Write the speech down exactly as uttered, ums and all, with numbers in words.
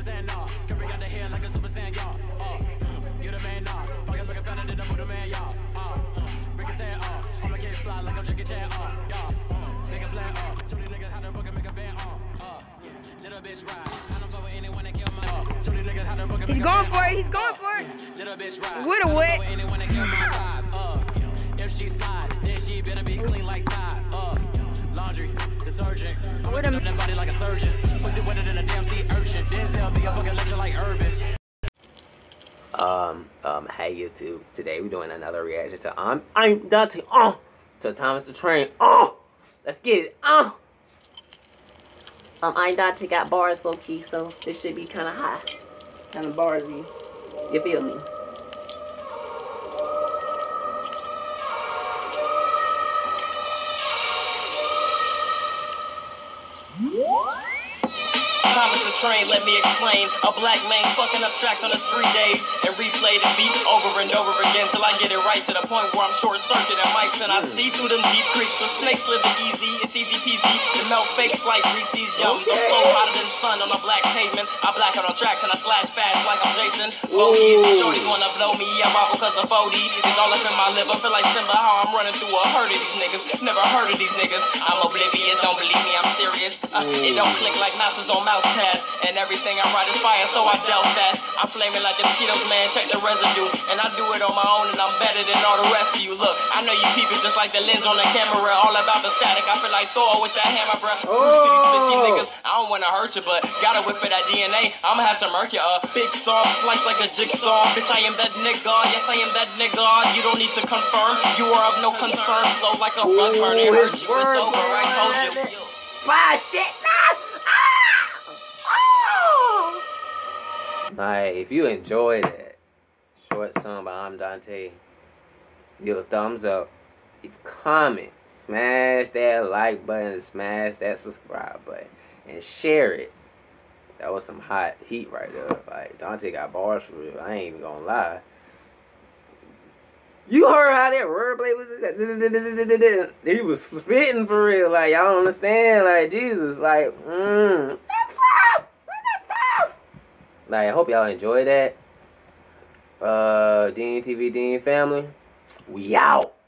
Super Saiyan, nah. Can bring out the hair like a Super Saiyan, y'all. Uh, you the man, nah. Fucking looking better than the Buddha man, y'all. Uh, bring a tan, uh. All my kids fly like I'm drinking Chan, uh. Y'all, make a plan, uh. Show these niggas how to book and make a band, uh. Uh, little bitch ride. I don't fuck with anyone that kill my, uh. Show these niggas how to book and make a band. He's going for it, he's going for it. Little bitch ride. With a wet. Anyone that kill my vibe, uh. If she slide, then she better be clean like Tide, uh. Laundry, detergent. I'm looking up that body like a surgeon. Pussy wetter than a damn sea urchin. Denzel be a fucking legend like Urban. Um, um, hey YouTube. Today we're doing another reaction to I'm I'm Dontai. Oh, to Thomas the Train. Oh, let's get it. Oh. Um, I'm Dontai got bars low key, so this should be kind of high, kind of barsy. You feel me? Thomas the Train, let me explain. A black man fucking up tracks on his free days and replay the beat over and over again till I get it right to the point where I'm short circuit and mics and I see through them deep creeks where snakes living easy. It's easy peasy to melt fakes like Reese's Yums. Okay. I'm flow hotter than sun on a black pavement. I black out on tracks and I slash fast like I'm Jason. Flow easy, shorties wanna blow me. I rival cause the forty is all up in my liver. Feel like Simba how I'm running through a herd of these niggas. Never heard of these niggas. I'm oblivious, don't believe me, I'm serious. Uh, it don't click like mouses on mouse pads. And everything I write is fire, so I dealt that. I'm flaming like them Cheetos, man, check the residue. And I do it on my own, and I'm better than all the rest of you. Look, I know you people just like the lens on the camera, all about the static. I feel like Thor with that hammer, bruh. Oh. To these bitchy niggas, I don't wanna hurt you, but gotta whip for that D N A. I'ma have to murk you, uh. Big saw, slice like a jigsaw. Bitch, I am that nigga, yes, I am that nigga. You don't need to confirm, you are of no concern. Flow like a rug burner, hurt you, it's over, I told you. Fire shit, nah! Like, if you enjoyed that short song by I'm Dontai, give a thumbs up, leave a comment, smash that like button, smash that subscribe button, and share it. That was some hot heat right there. Like, Dontai got bars for real. I ain't even gonna lie. You heard how that wordplay was? He was spitting for real. Like, y'all don't understand. Like, Jesus. Like, mmm. That's tough. That's tough. Like, I hope y'all enjoy that. Uh, Dean T V, Dean family. We out.